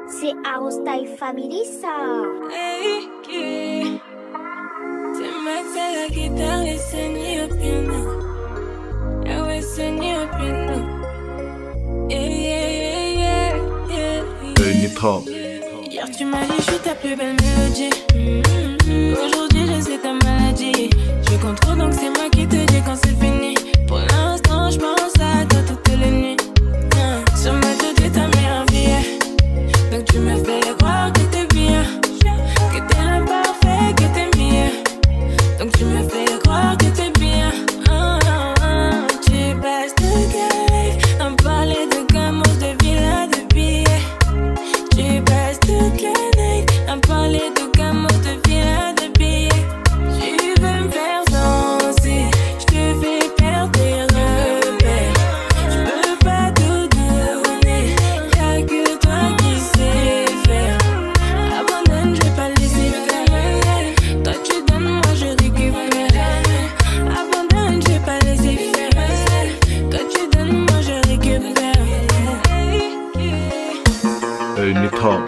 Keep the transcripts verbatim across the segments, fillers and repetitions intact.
C'est House Style Family ça. Hey, yeah. C'est Max à la guitare et Sunny au piano. Ah ouais, Sunny au piano. Yeah, yeah, yeah, yeah, yeah. Hey, Nipop. Hier tu m'as dit je suis ta plus belle mélodie. Mm-hmm. Aujourd'hui je sais ta maladie. Je contrôle donc c'est moi qui te dis quand c'est fini. Pour l'instant je pense à toi toutes les nuits. Mm. Sur ma tête ta meilleure vie. Donc tu me fais croire que t'es bien, que t'es l'imparfait, que t'es mieux. Donc tu me fais croire que t'es bien. Oh, oh, oh. Tu passes toute la life à me parler de gamos, de villas, de billets. Tu passes toute la night à me parler de gamos, de villas, de billets. Tu veux me faire danser, je te fais perdre tes repères. Je peux pas tout donner, y'a que toi qui sais faire. Abandonne, je vais pas laisser faire. Toi tu donnes, moi je récupère. Abandonne, je vais pas laisser faire. Toi tu donnes, moi je récupère. Hey, Nipop.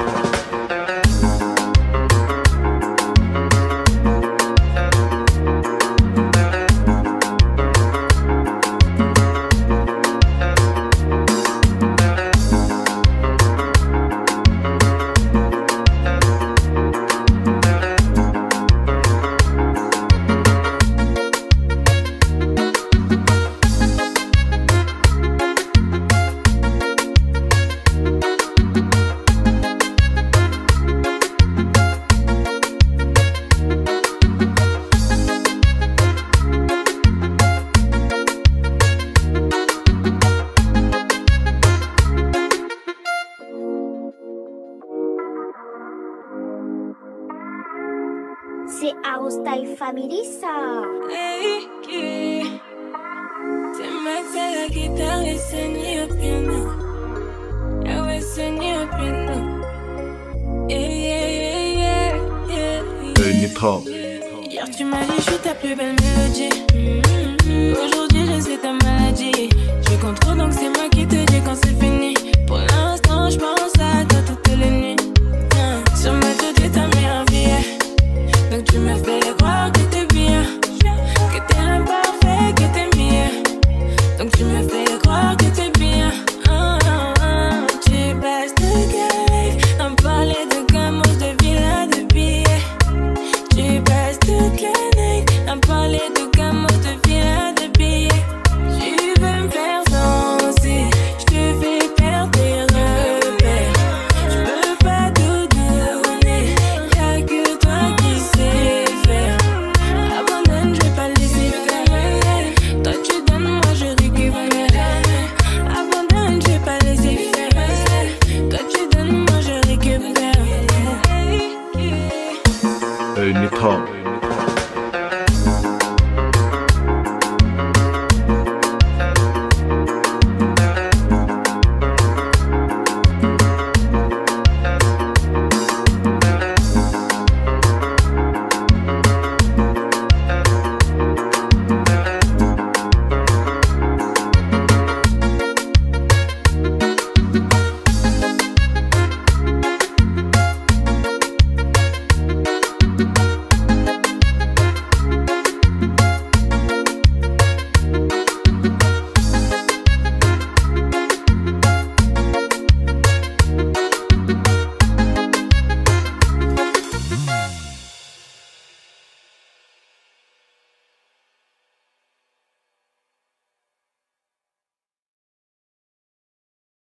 C'est House Style Family ça. Hey, yeah. C'est Max à la guitare et Sunny au piano. Ah ouais, Sunny au piano. Yeah, yeah, yeah, yeah, yeah. Hey, Nipop. Hier tu m'as dit je suis ta plus belle mélodie. Mm-hmm. Aujourd'hui je sais ta maladie. Je contrôle donc c'est moi qui te dis quand c'est fini. Pour l'instant je pense à toi toutes les nuits. Mm. Sur ma tête ta meilleure vie. Donc tu me fais croire que t'es bien, que t'es l'imparfait, que t'es mieux. Donc tu me fais